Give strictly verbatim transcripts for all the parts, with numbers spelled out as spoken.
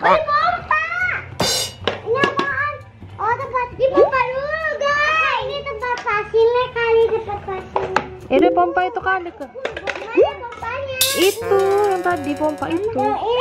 Oh, pompa. Ini apaan? Oh, tempat di pompa dulu, guys. Ini tempat pasirnya kali, tempat pasirnya. Ini pompa itu kali ke. Mana pompanya? Itu yang tadi pompa itu.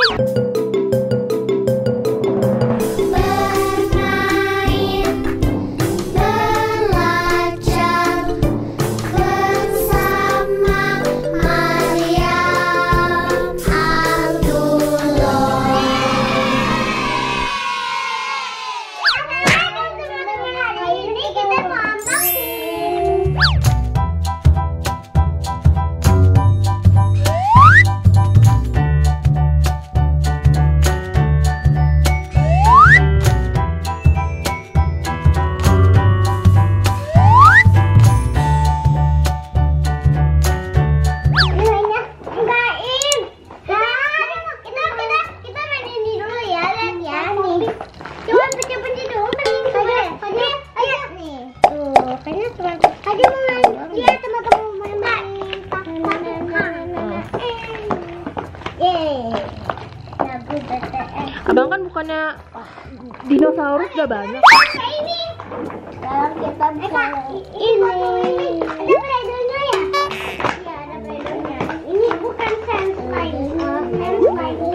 Abang kan bukannya dinosaurus gak banyak. Ini sekarang kita buka ini. Ada pledolnya ya? Iya, ada pledolnya. Ini bukan sandslide. Sandslide.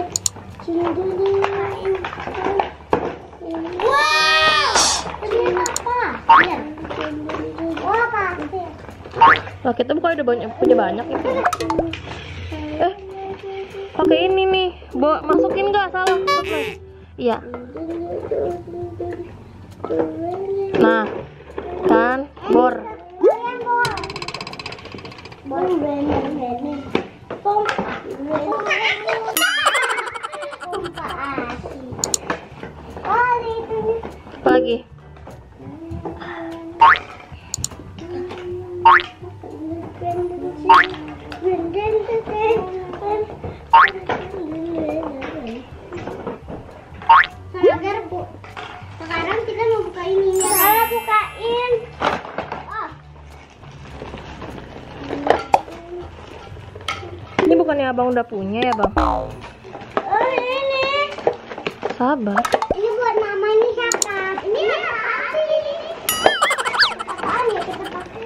Wow! Ini apa? Lihat. Wah, pasir. Lah kita bukan udah banyak punya banyak itu. Eh, pakai ini nih. Bawa masukin nggak salah? Iya. Nah, kan bor. Bor bener-bener. Pompa. Pompa asli. Oh, itu. Apa lagi? Sekarang, Bu. Sekarang kita mau buka ini. Sekarang bukain. Oh. Ini bukannya abang udah punya ya bang? Oh, ini. Sabar. Ini buat mama, ini siapa? Ini apa ini? Apaan ya kita pakai?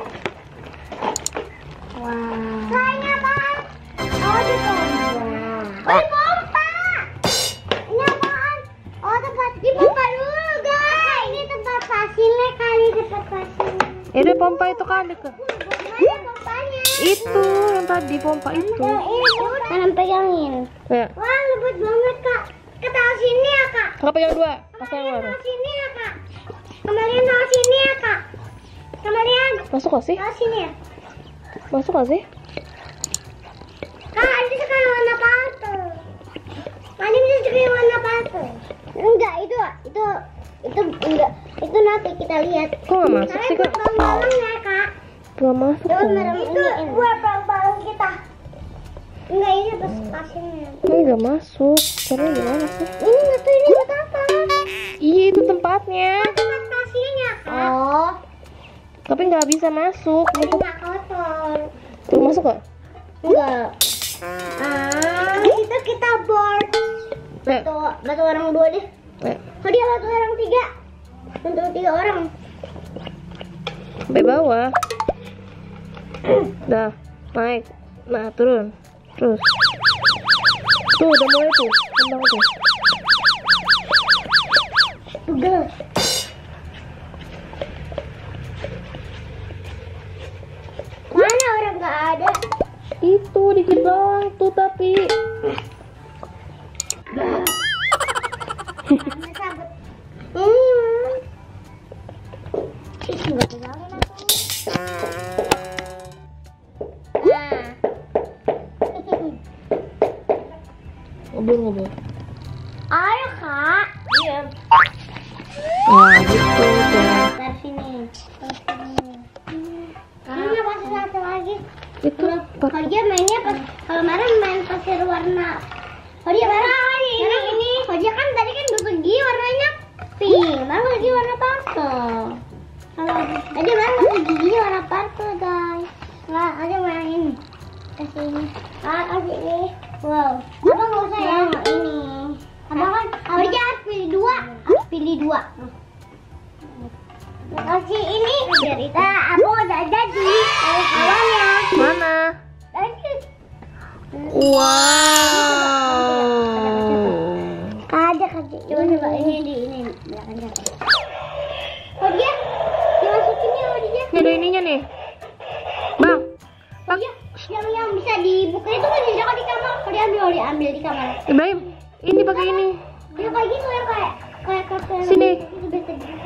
Wow. Kayaknya apa? Oh, di pompa. Oh, di pompa. Ini apaan? Oh, tempat di pompa dulu, guys. Ini tempat pasirnya kali, tempat pasirnya. Ini pompa itu kali ke. Mana pompanya? Itu yang tadi pompa itu. Tangan pegangin. Ya. Wah, lembut banget, Kak. Ke tahu sini ya, Kak. Kakak pegang dua. Pasang yang Kembalian baru. tahu sini ya, Kak. Kembalian tahu sini ya, Kak. Kembalian Masuk gak sih? tahu sini ya. Masuk gak sih? Kak, ini sekarang warna patu. Mana bisa juga warna patu? Enggak, itu itu itu enggak. Itu nanti kita lihat. Kok gak masuk sih kak? Balon ya, Kak. Gak masuk Itu kok. itu buat balon kita. Enggak, ini pas pasirnya. Ini gak masuk. Caranya gimana sih? Ini enggak tahu ini buat apa. Iya itu tempatnya. Tempat pasirnya, Kak. Oh. Tapi nggak bisa masuk. Ini Masuk. enggak kotor. Tuh masuk gak? Enggak. Ah, itu kita board. Eh, Batu, batu orang dua deh. eh. Oh, dia batu orang tiga. Untuk tiga orang. Sampai bawah. Dah, naik. Nah, turun. Terus. Tuh, udah mulai tuh. Kembang tuh. Pegel. Mana orang nggak ada? Itu dikit doang tuh tapi. Sama sabut. Hmm. Ih, nggak pegangin aku. Nah. Ngobrol-ngobrol. Ayo, Kak. Iya. Nah, gitu ya. Dari sini. Dari sini. Ini pasir satu lagi. Itu Kalau dia mainnya pas kalau marah main pasir warna. Kalau dia marah ini ini ini. Kalau dia kan tadi kan bersegi warnanya pink, baru lagi warna purple. Kalau tadi baru gigi warna purple guys. Nah, ada main ini. Kasih ini. Ah, kasih ini. Wow. Abang nggak usah ya ini. Abang kan, abang pilih dua. Kasih ini cerita aku udah jadi kawannya. Mana? Wow. Ada kasih. Coba coba ini di ini belakangnya. Oh dia dimasukin ya, oh dia. Ini ada ininya nih. Bang. Oh dia yang yang bisa dibuka itu kan di di kamar. Oh diambil, oh diambil di kamar. Ibrahim, ini pakai ini. Dia kayak gitu yang kayak kayak kartu. Sini. Itu bisa dibuka.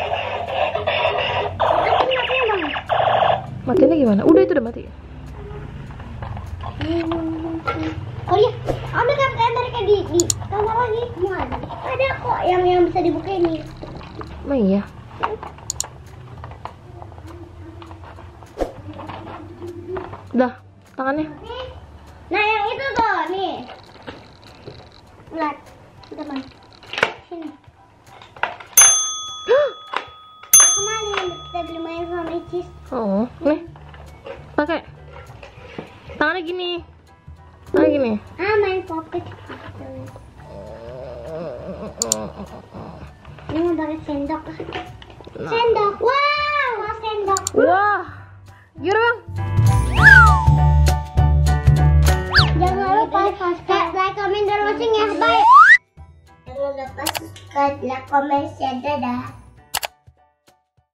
Mati matinya bang. Matinya gimana? Udah itu udah mati. Oh iya, ambil kartu mereka di di kamar lagi. Mana? Ada kok yang yang bisa dibuka ini. Oh iya. Udah, tangannya. Nah yang itu tuh nih. Lihat, teman. Sini. Kemarin kita beli main sama Icis. Oh, nih. Pakai. Tangannya gini. Tangannya gini. Ah main pocket. Ini mau pakai sendok. Sendok. Wow, wow sendok. Wah. Gimana bang? Jangan lupa subscribe, like, comment, dan watching ya. Bye. Jangan lupa subscribe, like, comment, share, dadah.